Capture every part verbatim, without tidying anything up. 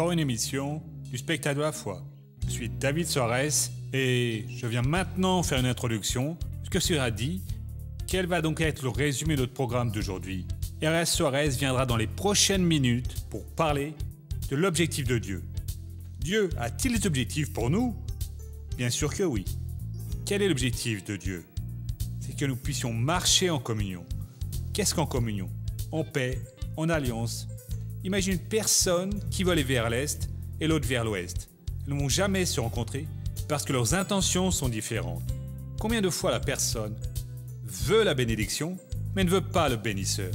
encore une émission du Spectacle de la foi. Je suis David Soares et je viens maintenant faire une introduction, puisque cela dit, quel va donc être le résumé de notre programme d'aujourd'hui. R S Soares viendra dans les prochaines minutes pour parler de l'objectif de Dieu. Dieu a-t-il des objectifs pour nous? Bien sûr que oui. Quel est l'objectif de Dieu? C'est que nous puissions marcher en communion. Qu'est-ce qu'en communion? En paix, en alliance. Imagine une personne qui veut aller vers l'Est et l'autre vers l'Ouest. Ils ne vont jamais se rencontrer parce que leurs intentions sont différentes. Combien de fois la personne veut la bénédiction, mais ne veut pas le bénisseur?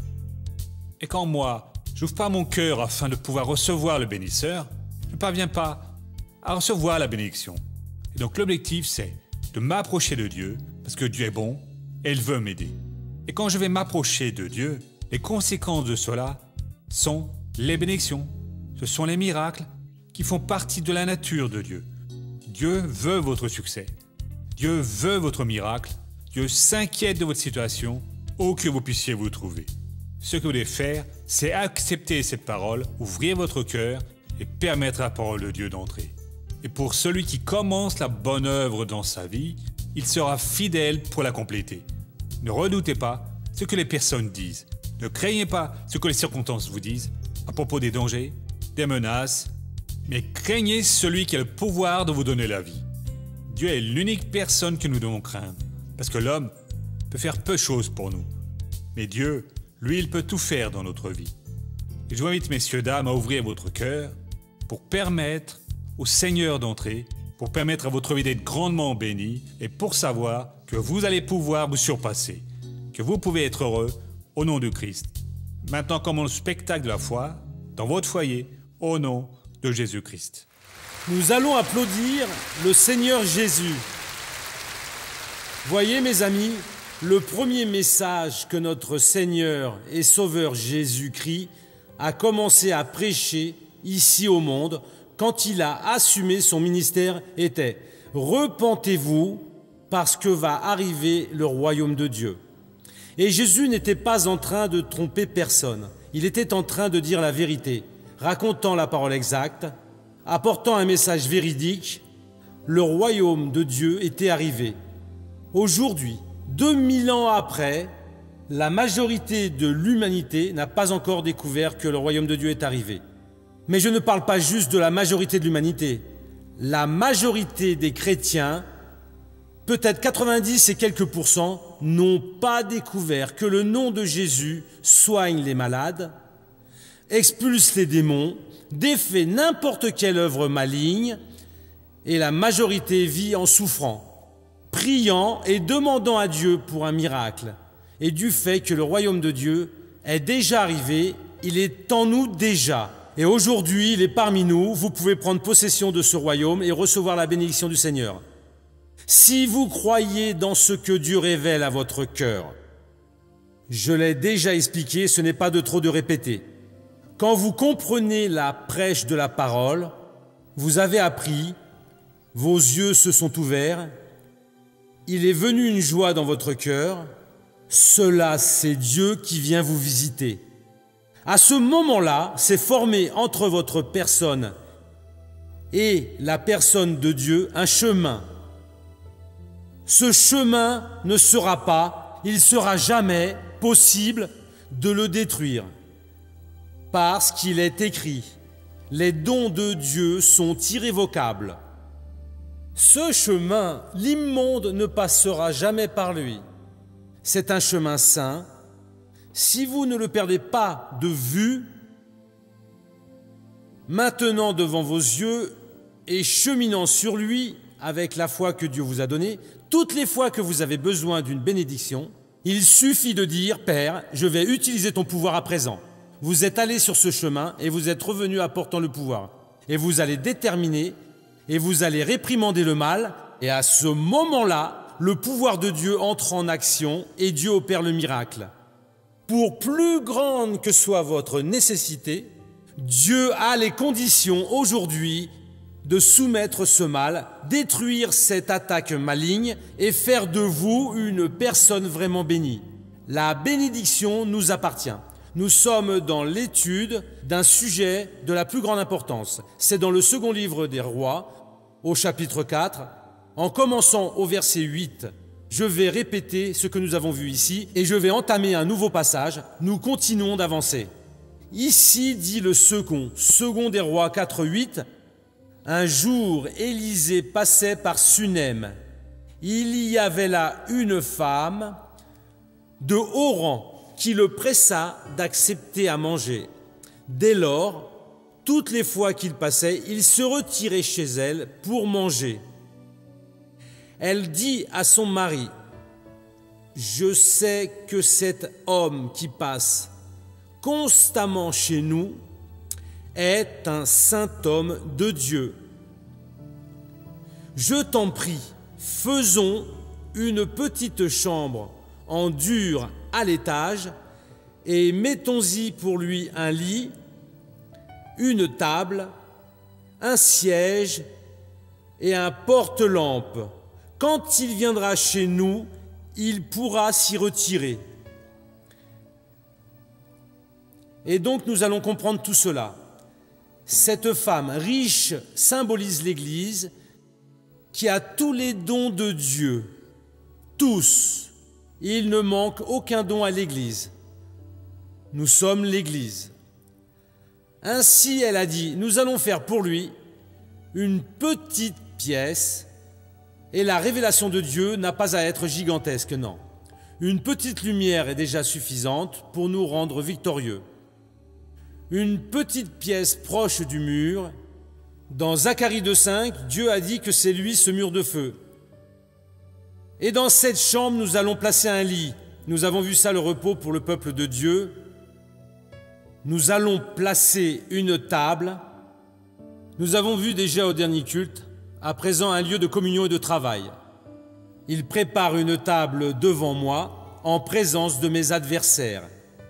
Et quand moi, je n'ouvre pas mon cœur afin de pouvoir recevoir le bénisseur, je ne parviens pas à recevoir la bénédiction. Et donc l'objectif, c'est de m'approcher de Dieu, parce que Dieu est bon et il veut m'aider. Et quand je vais m'approcher de Dieu, les conséquences de cela sont les bénédictions. Ce sont les miracles qui font partie de la nature de Dieu. Dieu veut votre succès. Dieu veut votre miracle. Dieu s'inquiète de votre situation, où que vous puissiez vous trouver. Ce que vous devez faire, c'est accepter cette parole, ouvrir votre cœur et permettre à la parole de Dieu d'entrer. Et pour celui qui commence la bonne œuvre dans sa vie, il sera fidèle pour la compléter. Ne redoutez pas ce que les personnes disent. Ne craignez pas ce que les circonstances vous disent à propos des dangers, des menaces, mais craignez celui qui a le pouvoir de vous donner la vie. Dieu est l'unique personne que nous devons craindre, parce que l'homme peut faire peu de choses pour nous. Mais Dieu, lui, il peut tout faire dans notre vie. Et je vous invite, messieurs, dames, à ouvrir votre cœur pour permettre au Seigneur d'entrer, pour permettre à votre vie d'être grandement bénie et pour savoir que vous allez pouvoir vous surpasser, que vous pouvez être heureux au nom de Christ. Maintenant, commence le spectacle de la foi dans votre foyer au nom de Jésus-Christ. Nous allons applaudir le Seigneur Jésus. Voyez, mes amis, le premier message que notre Seigneur et Sauveur Jésus-Christ a commencé à prêcher ici au monde quand il a assumé son ministère était « Repentez-vous parce que va arriver le royaume de Dieu ». Et Jésus n'était pas en train de tromper personne. Il était en train de dire la vérité, racontant la parole exacte, apportant un message véridique. Le royaume de Dieu était arrivé. Aujourd'hui, deux mille ans après, la majorité de l'humanité n'a pas encore découvert que le royaume de Dieu est arrivé. Mais je ne parle pas juste de la majorité de l'humanité. La majorité des chrétiens, peut-être quatre-vingt-dix et quelques pourcents, n'ont pas découvert que le nom de Jésus soigne les malades, expulse les démons, défait n'importe quelle œuvre maligne, et la majorité vit en souffrant, priant et demandant à Dieu pour un miracle, et du fait que le royaume de Dieu est déjà arrivé, il est en nous déjà. Et aujourd'hui, il est parmi nous, vous pouvez prendre possession de ce royaume et recevoir la bénédiction du Seigneur. Si vous croyez dans ce que Dieu révèle à votre cœur, je l'ai déjà expliqué, ce n'est pas de trop de répéter. Quand vous comprenez la prêche de la parole, vous avez appris, vos yeux se sont ouverts, il est venu une joie dans votre cœur, cela c'est Dieu qui vient vous visiter. À ce moment-là, s'est formé entre votre personne et la personne de Dieu un chemin. Ce chemin ne sera pas, il ne sera jamais possible de le détruire. Parce qu'il est écrit, les dons de Dieu sont irrévocables. Ce chemin, l'immonde ne passera jamais par lui. C'est un chemin saint. Si vous ne le perdez pas de vue, maintenant devant vos yeux et cheminant sur lui avec la foi que Dieu vous a donnée, toutes les fois que vous avez besoin d'une bénédiction, il suffit de dire « Père, je vais utiliser ton pouvoir à présent ». Vous êtes allé sur ce chemin et vous êtes revenu apportant le pouvoir. Et vous allez déterminer et vous allez réprimander le mal. Et à ce moment-là, le pouvoir de Dieu entre en action et Dieu opère le miracle. Pour plus grande que soit votre nécessité, Dieu a les conditions aujourd'hui de soumettre ce mal, détruire cette attaque maligne et faire de vous une personne vraiment bénie. La bénédiction nous appartient. Nous sommes dans l'étude d'un sujet de la plus grande importance. C'est dans le second livre des Rois, au chapitre quatre, en commençant au verset huit. Je vais répéter ce que nous avons vu ici et je vais entamer un nouveau passage. Nous continuons d'avancer. Ici dit le second, second des Rois quatre, huit. Un jour, Élisée passait par Sunem. Il y avait là une femme de haut rang qui le pressa d'accepter à manger. Dès lors, toutes les fois qu'il passait, il se retirait chez elle pour manger. Elle dit à son mari, « Je sais que cet homme qui passe constamment chez nous est un saint homme de Dieu. Je t'en prie, faisons une petite chambre en dur à l'étage et mettons-y pour lui un lit, une table, un siège et un porte-lampe. Quand il viendra chez nous, il pourra s'y retirer. » Et donc nous allons comprendre tout cela. Cette femme riche symbolise l'Église qui a tous les dons de Dieu, tous. Il ne manque aucun don à l'Église. Nous sommes l'Église. Ainsi, elle a dit, nous allons faire pour lui une petite pièce, et la révélation de Dieu n'a pas à être gigantesque, non. Une petite lumière est déjà suffisante pour nous rendre victorieux. Une petite pièce proche du mur. Dans Zacharie deux, cinq, Dieu a dit que c'est lui ce mur de feu. Et dans cette chambre, nous allons placer un lit. Nous avons vu ça, le repos pour le peuple de Dieu. Nous allons placer une table. Nous avons vu déjà au dernier culte, à présent un lieu de communion et de travail. Il prépare une table devant moi, en présence de mes adversaires.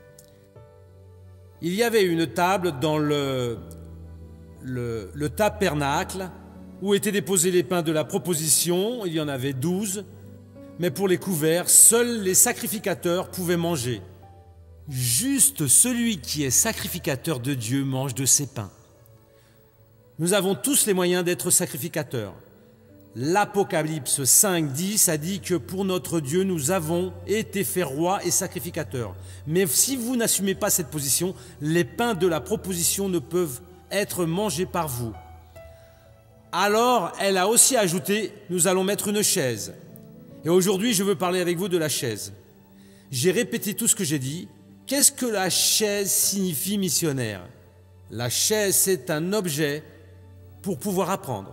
Il y avait une table dans le, le, le tabernacle où étaient déposés les pains de la proposition. Il y en avait douze. Mais pour les couverts, seuls les sacrificateurs pouvaient manger. Juste celui qui est sacrificateur de Dieu mange de ces pains. Nous avons tous les moyens d'être sacrificateurs. L'Apocalypse cinq, dix a dit que pour notre Dieu, nous avons été faits rois et sacrificateurs. Mais si vous n'assumez pas cette position, les pains de la proposition ne peuvent être mangés par vous. Alors, elle a aussi ajouté, nous allons mettre une chaise. Et aujourd'hui, je veux parler avec vous de la chaise. J'ai répété tout ce que j'ai dit. Qu'est-ce que la chaise signifie, missionnaire? La chaise, c'est un objet pour pouvoir apprendre.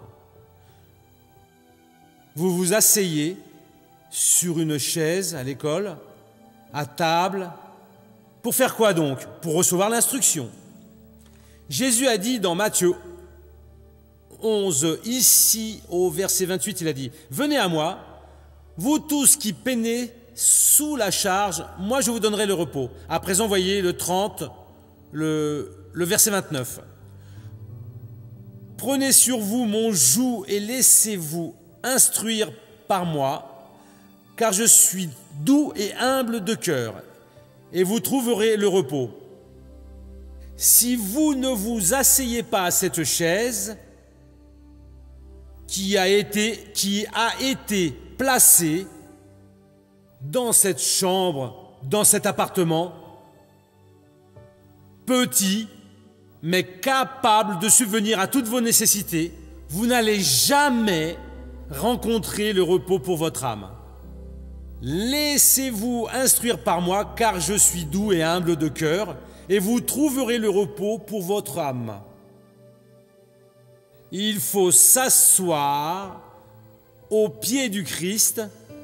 Vous vous asseyez sur une chaise à l'école, à table. Pour faire quoi donc? Pour recevoir l'instruction. Jésus a dit dans Matthieu onze, ici au verset vingt-huit, il a dit « Venez à moi, vous tous qui peinez sous la charge, moi je vous donnerai le repos. » À présent, voyez le trente, le, le verset vingt-neuf. « Prenez sur vous mon joug et laissez-vous instruire par moi, car je suis doux et humble de cœur, et vous trouverez le repos. Si vous ne vous asseyez pas à cette chaise qui a été, qui a été placée dans cette chambre, dans cet appartement, petit, mais capable de subvenir à toutes vos nécessités, vous n'allez jamais rencontrer le repos pour votre âme. Laissez-vous instruire par moi, car je suis doux et humble de cœur, et vous trouverez le repos pour votre âme. Il faut s'asseoir au pied du Christ,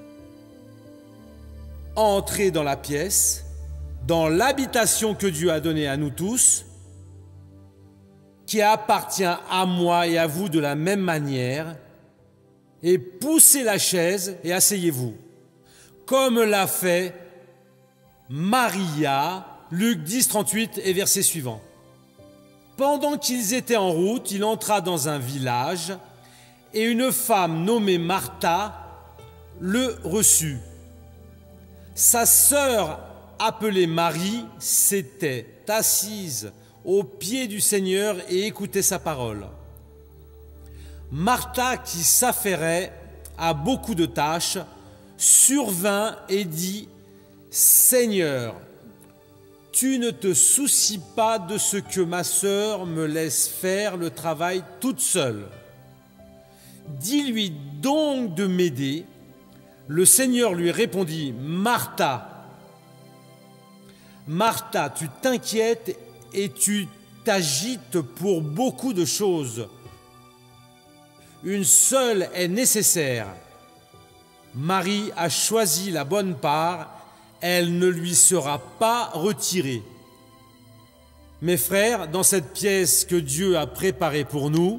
entrer dans la pièce, dans l'habitation que Dieu a donnée à nous tous, qui appartient à moi et à vous de la même manière, et poussez la chaise et asseyez-vous, comme l'a fait Maria, Luc dix, trente-huit et verset suivant. Pendant qu'ils étaient en route, il entra dans un village et une femme nommée Martha le reçut. Sa sœur appelée Marie, s'était assise aux pieds du Seigneur et écoutait sa parole. Martha, qui s'affairait à beaucoup de tâches, survint et dit « Seigneur, tu ne te soucies pas de ce que ma sœur me laisse faire le travail toute seule. Dis-lui donc de m'aider. » Le Seigneur lui répondit « Martha, Martha, tu t'inquiètes et tu t'agites pour beaucoup de choses. Une seule est nécessaire. Marie a choisi la bonne part, elle ne lui sera pas retirée. » Mes frères, dans cette pièce que Dieu a préparée pour nous,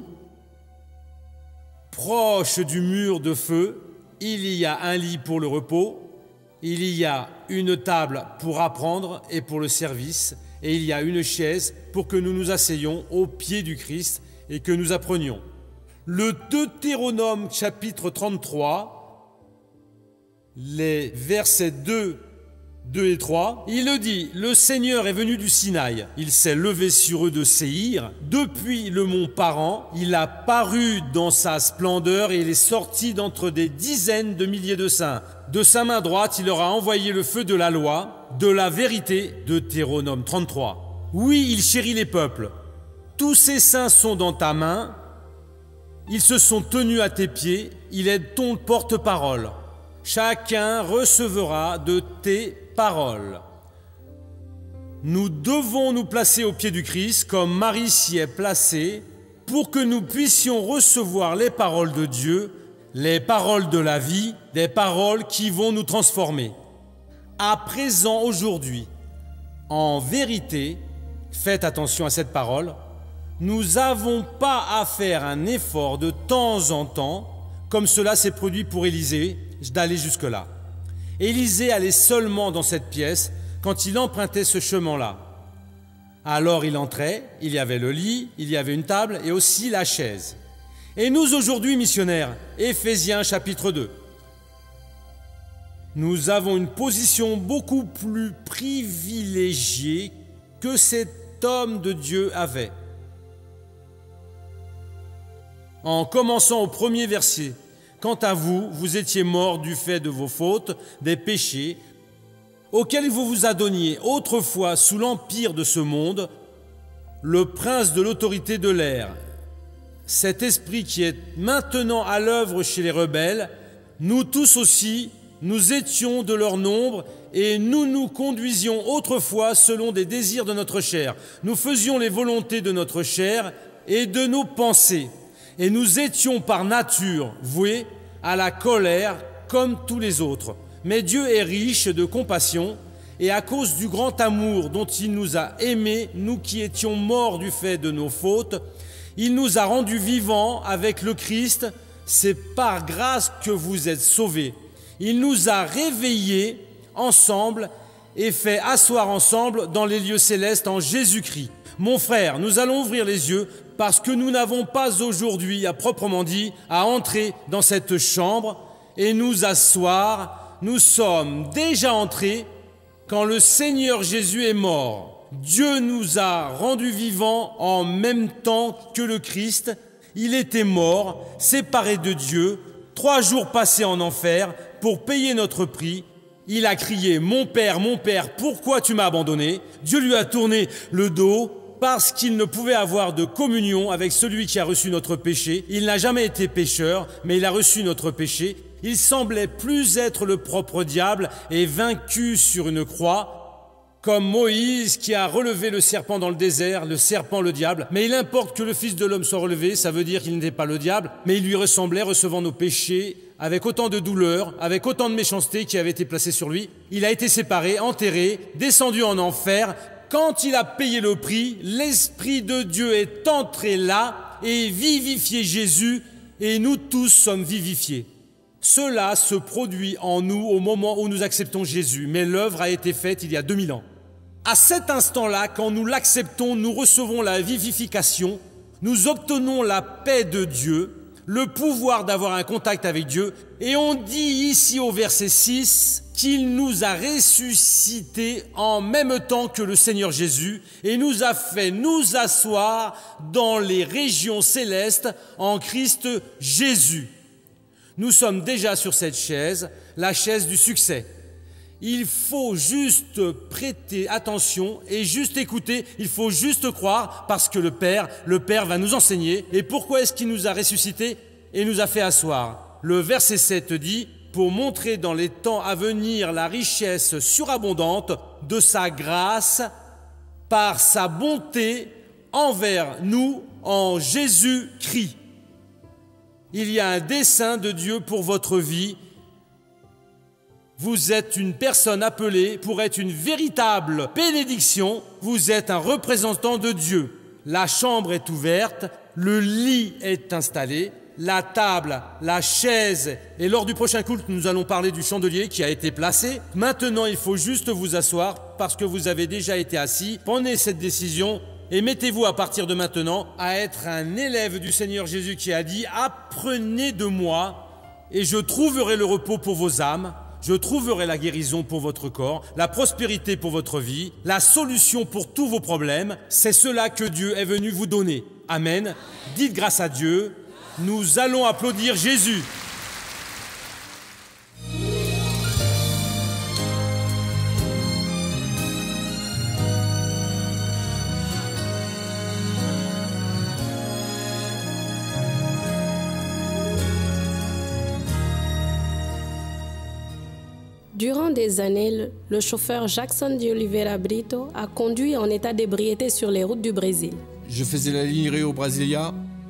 proche du mur de feu, il y a un lit pour le repos, il y a une table pour apprendre et pour le service, et il y a une chaise pour que nous nous asseyions au pied du Christ et que nous apprenions. Le Deutéronome chapitre trente-trois, les versets deux, deux et trois, il le dit, « Le Seigneur est venu du Sinaï, il s'est levé sur eux de Séhir, depuis le mont Paran, il a paru dans sa splendeur et il est sorti d'entre des dizaines de milliers de saints. De sa main droite, il leur a envoyé le feu de la loi, de la vérité. » Deutéronome trente-trois. Oui, il chérit les peuples. Tous ces saints sont dans ta main, ils se sont tenus à tes pieds, il est ton porte-parole. Chacun recevra de tes paroles. Nous devons nous placer au pied du Christ comme Marie s'y est placée pour que nous puissions recevoir les paroles de Dieu, les paroles de la vie, des paroles qui vont nous transformer. À présent, aujourd'hui, en vérité, faites attention à cette parole, nous n'avons pas à faire un effort de temps en temps, comme cela s'est produit pour Élisée, d'aller jusque-là. Élisée allait seulement dans cette pièce quand il empruntait ce chemin-là. Alors il entrait, il y avait le lit, il y avait une table et aussi la chaise. Et nous aujourd'hui, missionnaires, Éphésiens chapitre deux, nous avons une position beaucoup plus privilégiée que cet homme de Dieu avait. En commençant au premier verset, « Quant à vous, vous étiez morts du fait de vos fautes, des péchés, auxquels vous vous adonniez autrefois sous l'empire de ce monde, le prince de l'autorité de l'air, cet esprit qui est maintenant à l'œuvre chez les rebelles, nous tous aussi, nous étions de leur nombre et nous nous conduisions autrefois selon des désirs de notre chair. Nous faisions les volontés de notre chair et de nos pensées. Et nous étions par nature voués à la colère comme tous les autres. Mais Dieu est riche de compassion et à cause du grand amour dont il nous a aimés, nous qui étions morts du fait de nos fautes, il nous a rendus vivants avec le Christ. C'est par grâce que vous êtes sauvés. Il nous a réveillés ensemble et fait asseoir ensemble dans les lieux célestes en Jésus-Christ. Mon frère, nous allons ouvrir les yeux parce que nous n'avons pas aujourd'hui, à proprement dit, à entrer dans cette chambre et nous asseoir. Nous sommes déjà entrés quand le Seigneur Jésus est mort. Dieu nous a rendus vivants en même temps que le Christ. Il était mort, séparé de Dieu, trois jours passés en enfer pour payer notre prix. Il a crié « Mon Père, mon Père, pourquoi tu m'as abandonné ?» Dieu lui a tourné le dos parce qu'il ne pouvait avoir de communion avec celui qui a reçu notre péché. Il n'a jamais été pécheur, mais il a reçu notre péché. Il semblait plus être le propre diable et vaincu sur une croix, comme Moïse qui a relevé le serpent dans le désert, le serpent le diable. Mais il importe que le Fils de l'homme soit relevé, ça veut dire qu'il n'était pas le diable, mais il lui ressemblait, recevant nos péchés, avec autant de douleur, avec autant de méchanceté qui avait été placée sur lui. Il a été séparé, enterré, descendu en enfer. Quand il a payé le prix, l'Esprit de Dieu est entré là et vivifié Jésus, et nous tous sommes vivifiés. Cela se produit en nous au moment où nous acceptons Jésus, mais l'œuvre a été faite il y a deux mille ans. À cet instant-là, quand nous l'acceptons, nous recevons la vivification, nous obtenons la paix de Dieu, le pouvoir d'avoir un contact avec Dieu, et on dit ici au verset six, qu'il nous a ressuscités en même temps que le Seigneur Jésus et nous a fait nous asseoir dans les régions célestes en Christ Jésus. Nous sommes déjà sur cette chaise, la chaise du succès. Il faut juste prêter attention et juste écouter, il faut juste croire parce que le Père, le Père va nous enseigner. Et pourquoi est-ce qu'il nous a ressuscités et nous a fait asseoir? Le verset sept dit « Pour montrer dans les temps à venir la richesse surabondante de sa grâce par sa bonté envers nous en Jésus-Christ. » Il y a un dessein de Dieu pour votre vie. Vous êtes une personne appelée pour être une véritable bénédiction. Vous êtes un représentant de Dieu. La chambre est ouverte, le lit est installé, la table, la chaise, et lors du prochain culte, nous allons parler du chandelier qui a été placé. Maintenant, il faut juste vous asseoir parce que vous avez déjà été assis. Prenez cette décision et mettez-vous à partir de maintenant à être un élève du Seigneur Jésus qui a dit « Apprenez de moi et je trouverai le repos pour vos âmes. Je trouverai la guérison pour votre corps, la prospérité pour votre vie, la solution pour tous vos problèmes. C'est cela que Dieu est venu vous donner. Amen. Dites grâce à Dieu. Nous allons applaudir Jésus. Durant des années, le chauffeur Jackson de Oliveira Brito a conduit en état d'ébriété sur les routes du Brésil. Je faisais la ligne Rio-Brasilia,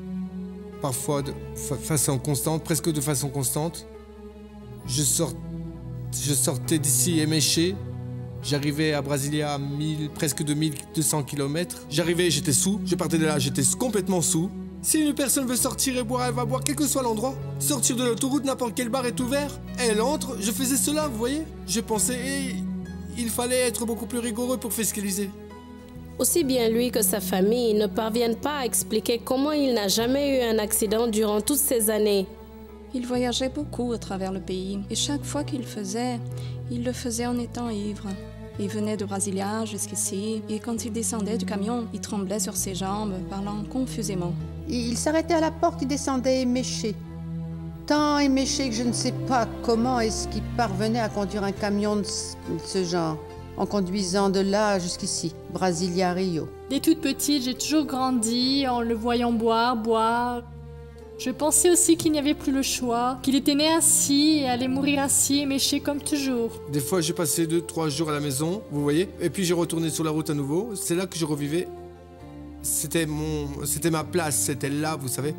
parfois de fa façon constante, presque de façon constante. Je, sort, je sortais d'ici éméché. J'arrivais à Brasilia à mille, presque de mille deux cents kilomètres. J'arrivais, j'étais sous. Je partais de là, j'étais complètement sous. Si une personne veut sortir et boire, elle va boire quel que soit l'endroit. Sortir de l'autoroute, n'importe quel bar est ouvert. Elle entre, je faisais cela, vous voyez. Je pensais, hey, il fallait être beaucoup plus rigoureux pour fiscaliser. Aussi bien lui que sa famille ne parviennent pas à expliquer comment il n'a jamais eu un accident durant toutes ces années. Il voyageait beaucoup à travers le pays et chaque fois qu'il le faisait, il le faisait en étant ivre. Il venait de Brasilia jusqu'ici et quand il descendait du camion, il tremblait sur ses jambes, parlant confusément. Il s'arrêtait à la porte, il descendait éméché. Tant éméché que je ne sais pas comment est-ce qu'il parvenait à conduire un camion de ce genre, en conduisant de là jusqu'ici, Brasilia, Rio. Dès toute petite, j'ai toujours grandi en le voyant boire, boire. Je pensais aussi qu'il n'y avait plus le choix, qu'il était né ainsi et allait mourir ainsi, éméché comme toujours. Des fois, j'ai passé deux, trois jours à la maison, vous voyez, et puis j'ai retourné sur la route à nouveau. C'est là que je revivais. C'était mon, c'était ma place, c'était là, vous savez.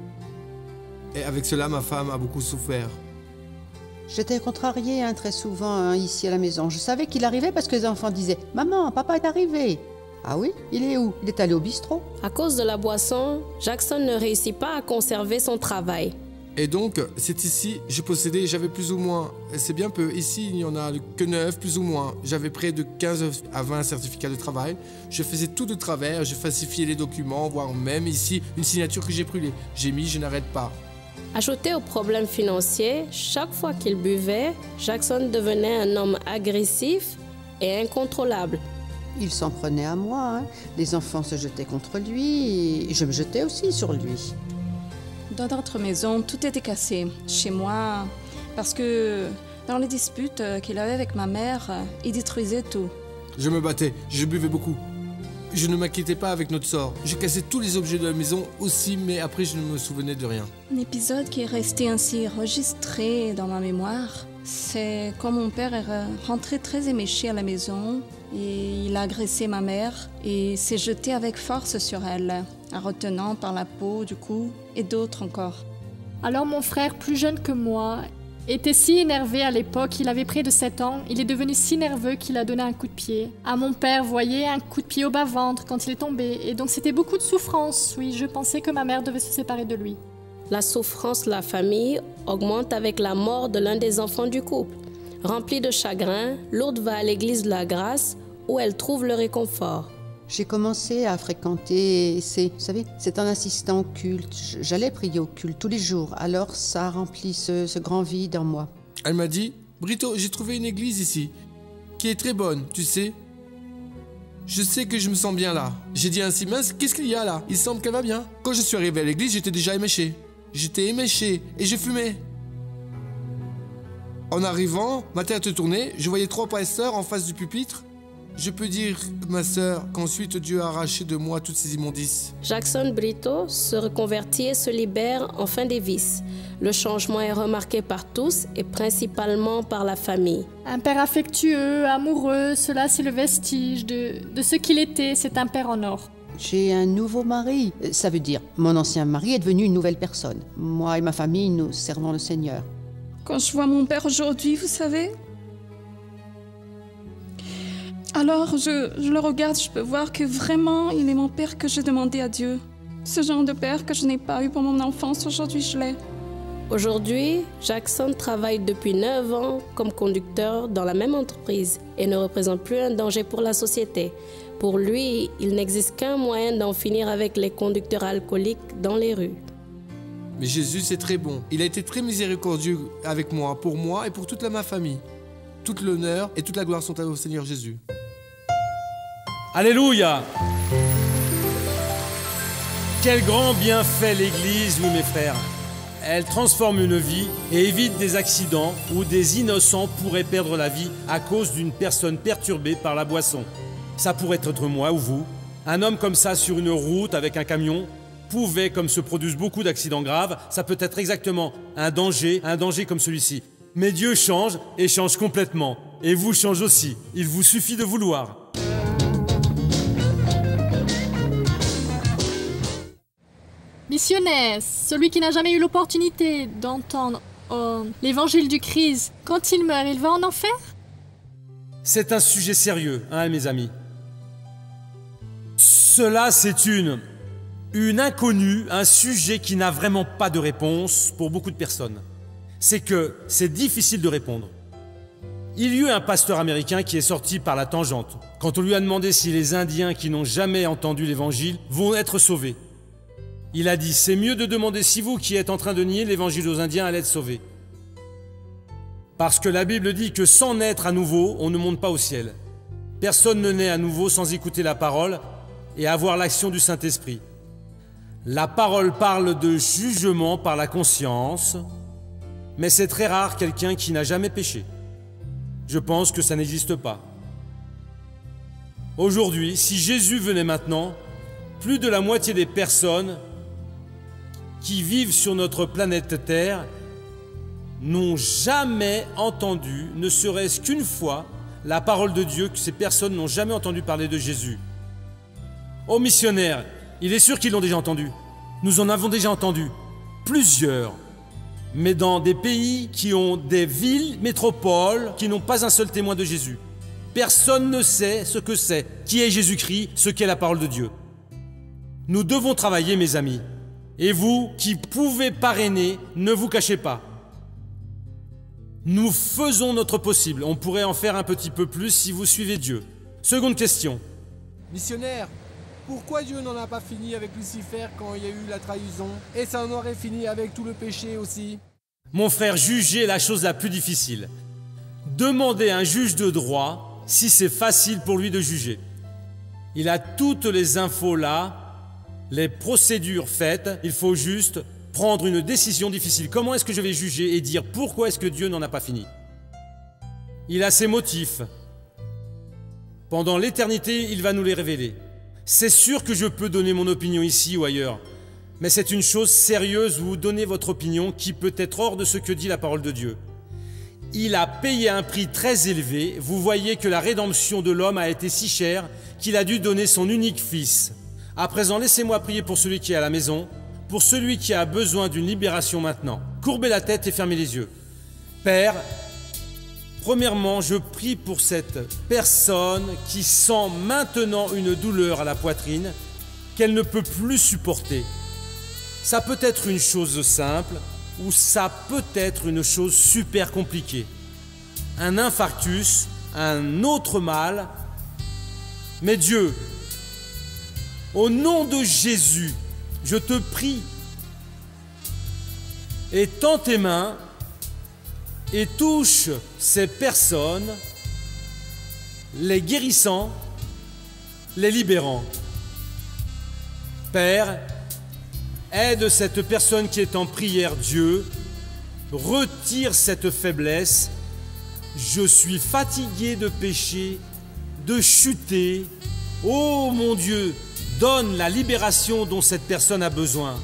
Et avec cela, ma femme a beaucoup souffert. J'étais contrariée hein, très souvent hein, ici à la maison. Je savais qu'il arrivait parce que les enfants disaient « Maman, papa est arrivé !» Ah oui? Il est où? Il est allé au bistrot. À cause de la boisson, Jackson ne réussit pas à conserver son travail. Et donc, c'est ici, je possédais, j'avais plus ou moins, c'est bien peu, ici il n'y en a que neuf, plus ou moins. J'avais près de quinze à vingt certificats de travail. Je faisais tout de travers, je falsifiais les documents, voire même ici, une signature que j'ai brûlée. J'ai mis « Je n'arrête pas ». Ajouté aux problèmes financiers, chaque fois qu'il buvait, Jackson devenait un homme agressif et incontrôlable. Il s'en prenait à moi. Hein. Les enfants se jetaient contre lui et je me jetais aussi sur lui. Dans notre maison, tout était cassé. Chez moi, parce que dans les disputes qu'il avait avec ma mère, il détruisait tout. Je me battais, je buvais beaucoup. Je ne m'inquiétais pas avec notre sort. Je cassais tous les objets de la maison aussi, mais après je ne me souvenais de rien. Un épisode qui est resté ainsi enregistré dans ma mémoire, c'est quand mon père est rentré très éméché à la maison et il a agressé ma mère et s'est jeté avec force sur elle, la retenant par la peau du cou et d'autres encore. Alors mon frère, plus jeune que moi, était si énervé à l'époque, il avait près de sept ans, il est devenu si nerveux qu'il a donné un coup de pied. À mon père, voyez, un coup de pied au bas-ventre quand il est tombé. Et donc c'était beaucoup de souffrance, oui, je pensais que ma mère devait se séparer de lui. La souffrance de la famille augmente avec la mort de l'un des enfants du couple. Remplie de chagrin, l'autre va à l'église de la grâce où elle trouve le réconfort. J'ai commencé à fréquenter, c'est, vous savez, c'est un assistant au culte. J'allais prier au culte tous les jours, alors ça a rempli ce, ce grand vide en moi. Elle m'a dit, Brito, j'ai trouvé une église ici, qui est très bonne, tu sais. Je sais que je me sens bien là. J'ai dit ainsi, mince, qu'est-ce qu'il y a là? Il semble qu'elle va bien. Quand je suis arrivé à l'église, j'étais déjà éméché. J'étais éméché et je fumais. En arrivant, ma tête tournée, je voyais trois pasteurs en face du pupitre. Je peux dire, ma sœur, qu'ensuite Dieu a arraché de moi toutes ces immondices. Jackson Brito se reconvertit et se libère enfin des vices. Le changement est remarqué par tous et principalement par la famille. Un père affectueux, amoureux, cela c'est le vestige de, de ce qu'il était, c'est un père en or. J'ai un nouveau mari. Ça veut dire, mon ancien mari est devenu une nouvelle personne. Moi et ma famille, nous servons le Seigneur. Quand je vois mon père aujourd'hui, vous savez, alors je, je le regarde, je peux voir que vraiment, il est mon père que j'ai demandé à Dieu. Ce genre de père que je n'ai pas eu pour mon enfance, aujourd'hui je l'ai. Aujourd'hui, Jackson travaille depuis neuf ans comme conducteur dans la même entreprise et ne représente plus un danger pour la société. Pour lui, il n'existe qu'un moyen d'en finir avec les conducteurs alcooliques dans les rues. Mais Jésus, c'est très bon. Il a été très miséricordieux avec moi, pour moi et pour toute la, ma famille. Tout l'honneur et toute la gloire sont au Seigneur Jésus. Alléluia! Quel grand bien fait l'Église, oui mes frères. Elle transforme une vie et évite des accidents où des innocents pourraient perdre la vie à cause d'une personne perturbée par la boisson. Ça pourrait être moi ou vous. Un homme comme ça sur une route avec un camion pouvait, comme se produisent beaucoup d'accidents graves, ça peut être exactement un danger, un danger comme celui-ci. Mais Dieu change et change complètement. Et vous change aussi. Il vous suffit de vouloir. Missionnaire, celui qui n'a jamais eu l'opportunité d'entendre oh, l'évangile du Christ, quand il meurt, il va en enfer? C'est un sujet sérieux, hein, mes amis. Cela, c'est une, une inconnue, un sujet qui n'a vraiment pas de réponse pour beaucoup de personnes. C'est que c'est difficile de répondre. Il y a eu un pasteur américain qui est sorti par la tangente quand on lui a demandé si les Indiens qui n'ont jamais entendu l'évangile vont être sauvés. Il a dit, c'est mieux de demander si vous qui êtes en train de nier l'évangile aux Indiens allez être sauvés. Parce que la Bible dit que sans naître à nouveau, on ne monte pas au ciel. Personne ne naît à nouveau sans écouter la parole et avoir l'action du Saint-Esprit. La parole parle de jugement par la conscience, mais c'est très rare quelqu'un qui n'a jamais péché. Je pense que ça n'existe pas. Aujourd'hui, si Jésus venait maintenant, plus de la moitié des personnes qui vivent sur notre planète Terre n'ont jamais entendu, ne serait-ce qu'une fois, la parole de Dieu, que ces personnes n'ont jamais entendu parler de Jésus. Aux missionnaires, il est sûr qu'ils l'ont déjà entendu. Nous en avons déjà entendu, plusieurs, mais dans des pays qui ont des villes, métropoles, qui n'ont pas un seul témoin de Jésus. Personne ne sait ce que c'est, qui est Jésus-Christ, ce qu'est la parole de Dieu. Nous devons travailler, mes amis. Et vous, qui pouvez parrainer, ne vous cachez pas. Nous faisons notre possible. On pourrait en faire un petit peu plus si vous suivez Dieu. Seconde question. Missionnaire, pourquoi Dieu n'en a pas fini avec Lucifer quand il y a eu la trahison? Et ça en aurait fini avec tout le péché aussi? Mon frère, juger est la chose la plus difficile. Demandez à un juge de droit si c'est facile pour lui de juger. Il a toutes les infos là, les procédures faites, il faut juste prendre une décision difficile. Comment est-ce que je vais juger et dire pourquoi est-ce que Dieu n'en a pas fini? Il a ses motifs. Pendant l'éternité, il va nous les révéler. C'est sûr que je peux donner mon opinion ici ou ailleurs, mais c'est une chose sérieuse, vous donnez votre opinion qui peut être hors de ce que dit la parole de Dieu. Il a payé un prix très élevé. Vous voyez que la rédemption de l'homme a été si chère qu'il a dû donner son unique fils. À présent, laissez-moi prier pour celui qui est à la maison, pour celui qui a besoin d'une libération maintenant. Courbez la tête et fermez les yeux. Père, premièrement, je prie pour cette personne qui sent maintenant une douleur à la poitrine qu'elle ne peut plus supporter. Ça peut être une chose simple ou ça peut être une chose super compliquée. Un infarctus, un autre mal. Mais Dieu, au nom de Jésus, je te prie, étends tes mains et touche ces personnes, les guérissant, les libérant. Père, aide cette personne qui est en prière, Dieu, retire cette faiblesse. Je suis fatigué de pécher, de chuter. Oh mon Dieu, donne la libération dont cette personne a besoin.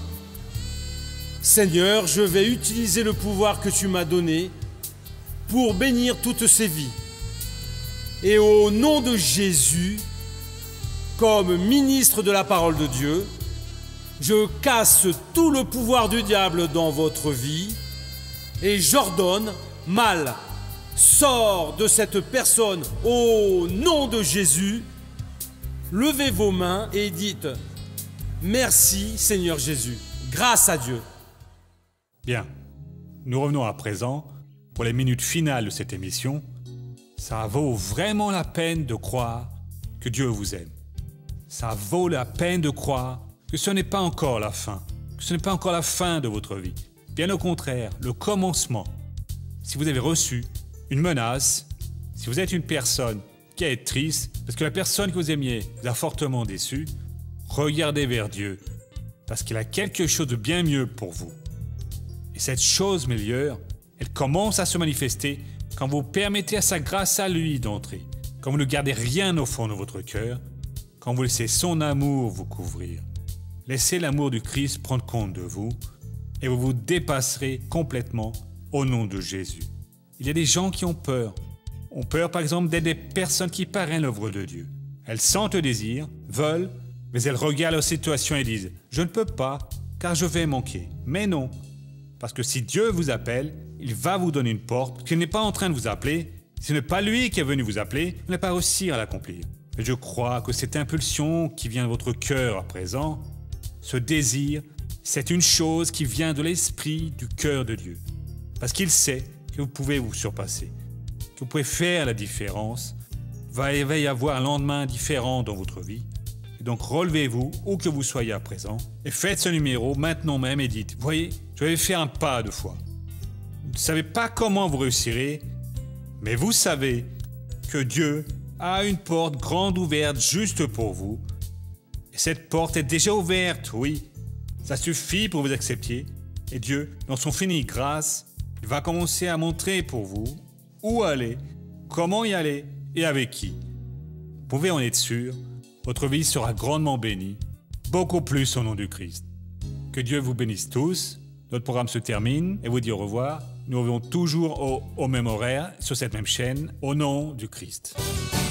Seigneur, je vais utiliser le pouvoir que tu m'as donné pour bénir toutes ces vies. Et au nom de Jésus, comme ministre de la parole de Dieu, je casse tout le pouvoir du diable dans votre vie et j'ordonne, mal, sors de cette personne au nom de Jésus. Levez vos mains et dites « Merci Seigneur Jésus, grâce à Dieu ». Bien, nous revenons à présent pour les minutes finales de cette émission. Ça vaut vraiment la peine de croire que Dieu vous aime. Ça vaut la peine de croire que ce n'est pas encore la fin, que ce n'est pas encore la fin de votre vie. Bien au contraire, le commencement. Si vous avez reçu une menace, si vous êtes une personne qui est triste, parce que la personne que vous aimiez vous a fortement déçu, regardez vers Dieu, parce qu'il a quelque chose de bien mieux pour vous. Et cette chose meilleure, elle commence à se manifester quand vous permettez à sa grâce à lui d'entrer, quand vous ne gardez rien au fond de votre cœur, quand vous laissez son amour vous couvrir. Laissez l'amour du Christ prendre compte de vous et vous vous dépasserez complètement au nom de Jésus. Il y a des gens qui ont peur. Ont peur par exemple d'être des personnes qui parrainent l'œuvre de Dieu. Elles sentent le désir, veulent, mais elles regardent leur situation et disent « Je ne peux pas car je vais manquer ». Mais non, parce que si Dieu vous appelle, il va vous donner une porte qu'il n'est pas en train de vous appeler. Ce n'est pas lui qui est venu vous appeler, vous n'allez pas réussir à l'accomplir. Et je crois que cette impulsion qui vient de votre cœur à présent, ce désir, c'est une chose qui vient de l'esprit du cœur de Dieu. Parce qu'il sait que vous pouvez vous surpasser, que vous pouvez faire la différence. Il va y avoir un lendemain différent dans votre vie. Et donc relevez-vous où que vous soyez à présent et faites ce numéro maintenant même et dites, voyez, je vais faire un pas de foi. Vous ne savez pas comment vous réussirez, mais vous savez que Dieu a une porte grande ouverte juste pour vous. Et cette porte est déjà ouverte, oui. Ça suffit pour vous accepter. Et Dieu, dans son finie grâce, il va commencer à montrer pour vous où aller, comment y aller et avec qui. Vous pouvez en être sûr, votre vie sera grandement bénie, beaucoup plus au nom du Christ. Que Dieu vous bénisse tous. Notre programme se termine et vous dit au revoir. Nous revenons toujours au, au même horaire, sur cette même chaîne, au nom du Christ.